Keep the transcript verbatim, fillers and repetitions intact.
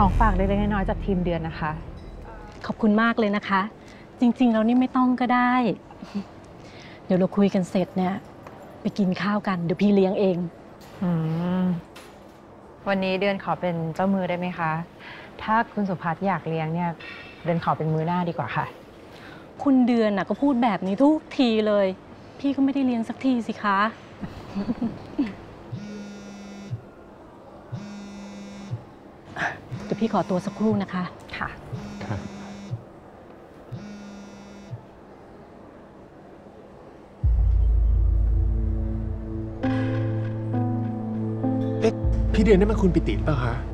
ของฝากเล็กๆน้อยๆจากทีมเดือนนะคะขอบคุณมากเลยนะคะ จริงๆแล้วนี่ไม่ต้องก็ได้ เดี๋ยวเราคุยกันเสร็จเนี่ยไปกินข้าวกันเดี๋ยวพี่เลี้ยงเองอืมวันนี้เดือนขอเป็นเจ้ามือได้ไหมคะ ถ้าคุณสุภัสอยากเลี้ยงเนี่ยเดือนขอเป็นมือหน้าดีกว่าค่ะคุณเดือนน่ะก็พูดแบบนี้ทุกทีเลย พี่ก็ไม่ได้เลี้ยงสักทีสิคะ เดี๋ยวพี่ขอตัวสักครู่นะคะค่ะค่ะเอ๊ะพี่เดือนนั่นมันคุณปิติหรือเปล่าคะ